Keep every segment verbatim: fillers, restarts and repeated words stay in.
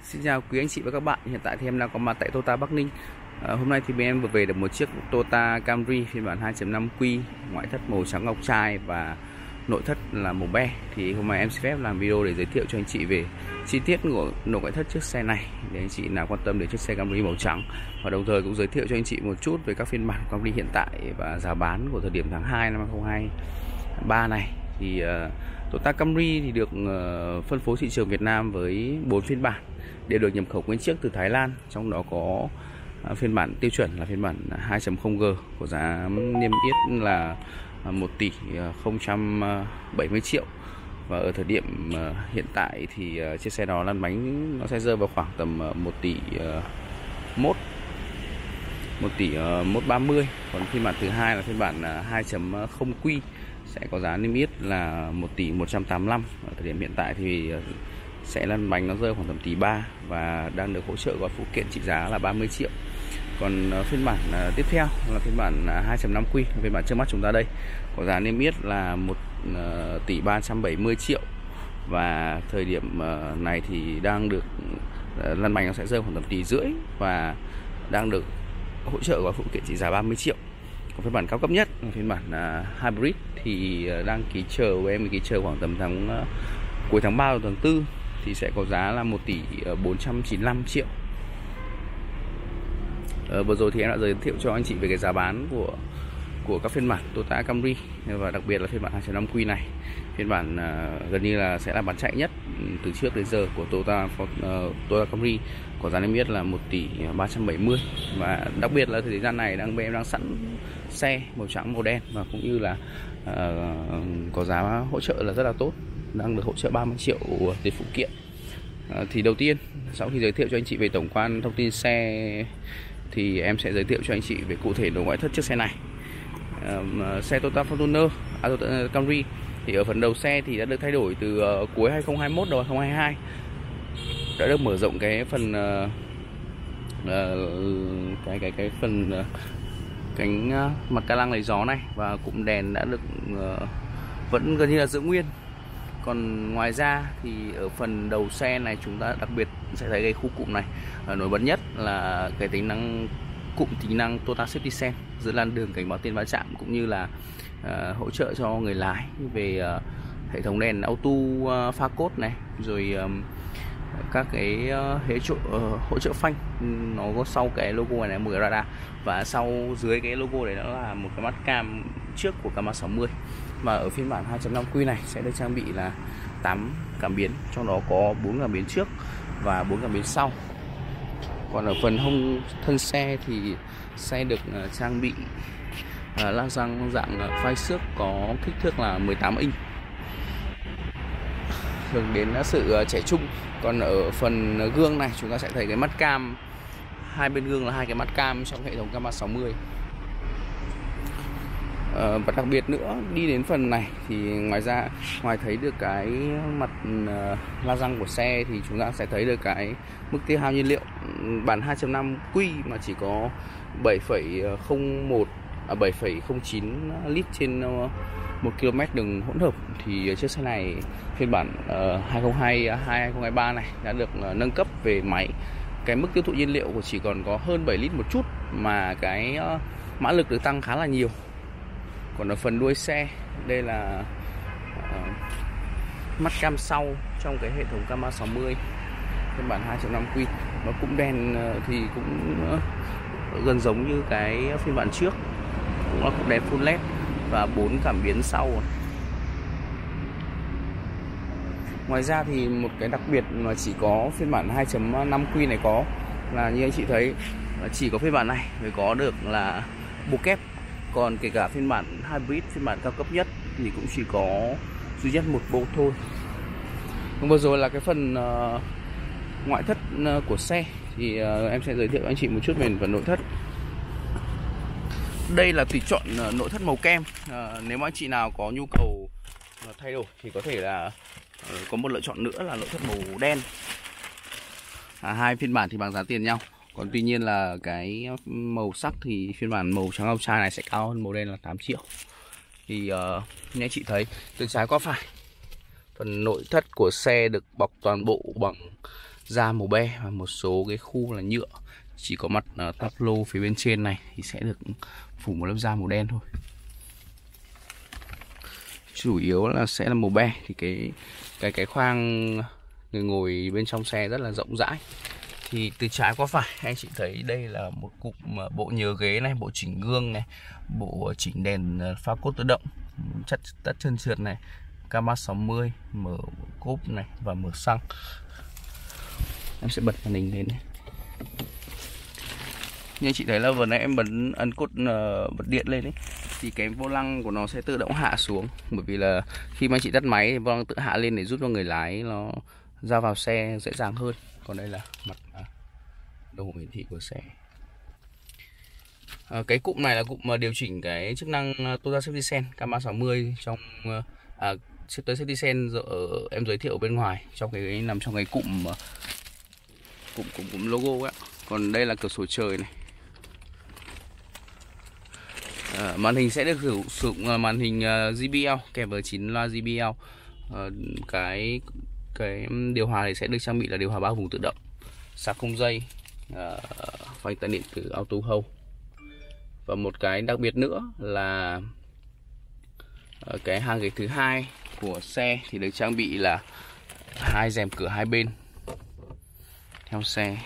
Xin chào quý anh chị và các bạn. Hiện tại thì em đang có mặt tại Toyota Bắc Ninh. à, Hôm nay thì bên em vừa về được một chiếc Toyota Camry phiên bản hai chấm năm Q, ngoại thất màu trắng ngọc trai và nội thất là màu be. Thì hôm nay em xin phép làm video để giới thiệu cho anh chị về chi tiết của nội ngoại thất chiếc xe này, để anh chị nào quan tâm đến chiếc xe Camry màu trắng, và đồng thời cũng giới thiệu cho anh chị một chút về các phiên bản Camry hiện tại và giá bán của thời điểm tháng hai năm hai không hai ba này. Thì uh, Toyota Camry thì được uh, phân phối thị trường Việt Nam với bốn phiên bản, đều được nhập khẩu nguyên chiếc từ Thái Lan. Trong đó có uh, phiên bản tiêu chuẩn là phiên bản hai chấm không G có giá niêm yết là một tỷ không trăm bảy mươi triệu. Và ở thời điểm uh, hiện tại thì uh, chiếc xe đó lăn bánh nó sẽ rơi vào khoảng tầm uh, một tỷ uh, mốt một tỷ uh, một ba mươi. Còn phiên bản thứ hai là phiên bản uh, hai chấm không Q sẽ có giá niêm yết là một tỷ một trăm tám mươi lăm. Ở thời điểm hiện tại thì uh, sẽ lăn bánh nó rơi khoảng tầm tỷ ba và đang được hỗ trợ gói phụ kiện trị giá là ba mươi triệu. Còn uh, phiên bản uh, tiếp theo là phiên bản uh, hai chấm năm Q, phiên bản trước mắt chúng ta đây, có giá niêm yết là một tỷ ba trăm bảy mươi triệu. Và thời điểm uh, này thì đang được uh, lăn bánh nó sẽ rơi khoảng tầm tỷ rưỡi và đang được hỗ trợ gói phụ kiện trị giá ba mươi triệu. Còn phiên bản cao cấp nhất là phiên bản uh, hybrid thì uh, đang ký chờ với em ký chờ khoảng tầm tháng uh, cuối tháng ba hoặc tháng tư thì sẽ có giá là một tỷ bốn trăm chín mươi lăm triệu. Uh, vừa rồi thì em đã giới thiệu cho anh chị về cái giá bán của của các phiên bản Toyota Camry, và đặc biệt là phiên bản hai chấm năm Q này, phiên bản uh, gần như là sẽ là bán chạy nhất từ trước đến giờ của Toyota uh, Toyota Camry, có giá niêm yết là một tỷ ba trăm bảy mươi. Và đặc biệt là thời gian này đang bên em đang sẵn xe màu trắng màu đen, và cũng như là uh, có giá hỗ trợ là rất là tốt, đang được hỗ trợ ba mươi triệu tiền phụ kiện. Uh, thì đầu tiên, sau khi giới thiệu cho anh chị về tổng quan thông tin xe thì em sẽ giới thiệu cho anh chị về cụ thể nội ngoại thất chiếc xe này. Uh, xe Toyota Fortuner, à, Toyota Camry thì ở phần đầu xe thì đã được thay đổi từ uh, cuối hai không hai mốt đầu hai không hai hai, đã được mở rộng cái phần uh, uh, cái cái cái phần uh, cánh uh, mặt ca lăng lấy gió này, và cụm đèn đã được uh, vẫn gần như là giữ nguyên. Còn ngoài ra thì ở phần đầu xe này chúng ta đặc biệt sẽ thấy cái khu cụm này, uh, nổi bật nhất là cái tính năng cụm tính năng Toyota Safety Sense, giữa làn đường cảnh báo tiền va chạm, cũng như là uh, hỗ trợ cho người lái về uh, hệ thống đèn auto uh, pha cốt này, rồi um, các cái uh, hỗ trợ uh, hỗ trợ phanh. Nó có sau cái logo này một cái radar, và sau dưới cái logo này đó là một cái mắt cam trước của Gamma sáu mươi. Và ở phiên bản hai chấm năm Q này sẽ được trang bị là tám cảm biến, trong đó có bốn cảm biến trước và bốn cảm biến sau. Còn ở phần hông thân xe thì xe được uh, trang bị uh, la răng dạng uh, phai xước có kích thước là mười tám inch, hướng đến uh, sự uh, trẻ trung. Còn ở phần uh, gương này chúng ta sẽ thấy cái mắt cam, hai bên gương là hai cái mắt cam trong hệ thống Gamma sáu mươi. Uh, và đặc biệt nữa, đi đến phần này thì ngoài ra ngoài thấy được cái mặt uh, la răng của xe thì chúng ta sẽ thấy được cái mức tiêu hao nhiên liệu. Bản hai chấm năm Q mà chỉ có bảy phẩy không một à, bảy phẩy không chín lít trên uh, một ki lô mét đường hỗn hợp, thì chiếc xe này phiên bản uh, hai không hai hai hai không hai ba này đã được uh, nâng cấp về máy. Cái mức tiêu thụ nhiên liệu của chỉ còn có hơn bảy lít một chút, mà cái uh, mã lực được tăng khá là nhiều. Còn ở phần đuôi xe, đây là uh, mắt cam sau trong cái hệ thống Gamma sáu mươi phiên bản hai chấm năm Q. Và cụm đèn uh, thì cũng uh, gần giống như cái phiên bản trước, cũng là cụm đèn full led và bốn cảm biến sau. Ngoài ra thì một cái đặc biệt mà chỉ có phiên bản hai chấm năm Q này có là, như anh chị thấy, chỉ có phiên bản này mới có được là bộ kép. Còn kể cả phiên bản hybrid, phiên bản cao cấp nhất thì cũng chỉ có duy nhất một bộ thôi. Còn vừa rồi là cái phần uh, ngoại thất uh, của xe, thì uh, em sẽ giới thiệu anh chị một chút về phần nội thất. Đây là tùy chọn uh, nội thất màu kem. Uh, nếu mà anh chị nào có nhu cầu uh, thay đổi thì có thể là uh, có một lựa chọn nữa là nội thất màu đen. À, hai phiên bản thì bằng giá tiền nhau. Còn tuy nhiên là cái màu sắc thì phiên bản màu trắng ngọc trai này sẽ cao hơn màu đen là tám triệu. Thì uh, như anh chị thấy, từ trái qua phải, phần nội thất của xe được bọc toàn bộ bằng da màu be và một số cái khu là nhựa. Chỉ có mặt uh, tắp lô phía bên trên này thì sẽ được phủ một lớp da màu đen thôi. Chủ yếu là sẽ là màu be. Thì cái cái cái khoang người ngồi bên trong xe rất là rộng rãi. Thì từ trái qua phải anh chị thấy đây là một cụm bộ nhớ ghế này, bộ chỉnh gương này, bộ chỉnh đèn pha cốt tự động, chất tất chân trượt này, cam ba sáu mươi, mở cốp này và mở xăng. Em sẽ bật màn hình lên này. Như chị thấy là vừa nãy em bấm ấn cốt uh, bật điện lên đấy, thì cái vô lăng của nó sẽ tự động hạ xuống. Bởi vì là khi mà anh chị tắt máy thì vô lăng tự hạ lên để giúp cho người lái nó ra vào xe dễ dàng hơn. Còn đây là mặt uh, đồng hồ hiển thị của xe. uh, Cái cụm này là cụm uh, điều chỉnh cái chức năng uh, Toyota Safety Sense cam ba sáu mươi trong uh, à, Toyota Safety Sense ở, em giới thiệu ở bên ngoài, trong cái nằm trong cái cụm uh, cụm, cụm cụm logo ấy. Còn đây là cửa sổ trời này. À, màn hình sẽ được sử dụng màn hình uh, giê bê lờ kèm với chín loa giê bê lờ. uh, cái cái điều hòa này sẽ được trang bị là điều hòa ba vùng tự động, sạc không dây, uh, phanh tay điện tử auto hold. Và một cái đặc biệt nữa là uh, cái hàng ghế thứ hai của xe thì được trang bị là hai rèm cửa hai bên theo xe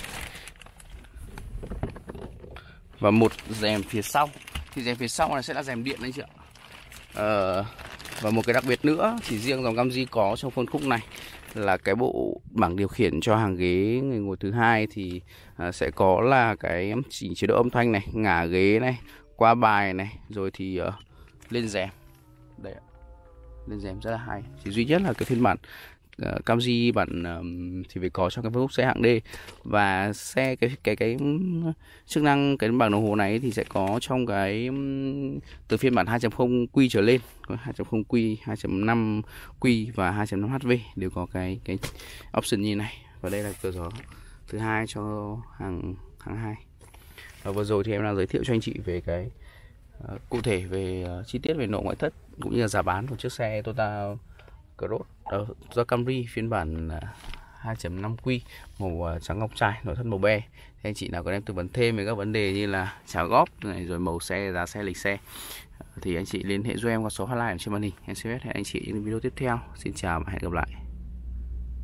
và một rèm phía sau. Thì rèm phía sau này sẽ là rèm điện anh chị ạ. Ờ, và một cái đặc biệt nữa thì riêng dòng Camry có trong phân khúc này là cái bộ bảng điều khiển cho hàng ghế người ngồi thứ hai thì à, sẽ có là cái chỉnh chế độ âm thanh này, ngả ghế này, qua bài này, rồi thì uh, lên rèm. Đây ạ. Lên rèm rất là hay. Chỉ duy nhất là cái phiên bản uh, Camry bản um, thì phải có trong cái phân khúc xe hạng D. Và xe cái cái cái chức năng cái bảng đồng hồ này thì sẽ có trong cái um, từ phiên bản hai chấm không Q trở lên, có hai chấm không Q, hai chấm năm Q và hai chấm năm H V đều có cái cái option như này. Và đây là cửa gió thứ hai cho hàng hàng hai. Và vừa rồi thì em đã giới thiệu cho anh chị về cái uh, cụ thể về uh, chi tiết về nội ngoại thất cũng như là giá bán của chiếc xe Toyota Cross uh, do Camry phiên bản uh, hai chấm năm Q màu uh, trắng ngọc trai, nội thất màu be. Thì anh chị nào có em tư vấn thêm về các vấn đề như là trả góp này, rồi màu xe, giá xe, lịch xe uh, thì anh chị liên hệ giúp em qua số hotline ở trên màn hình. Em sẽ hẹn anh chị những video tiếp theo. Xin chào và hẹn gặp lại.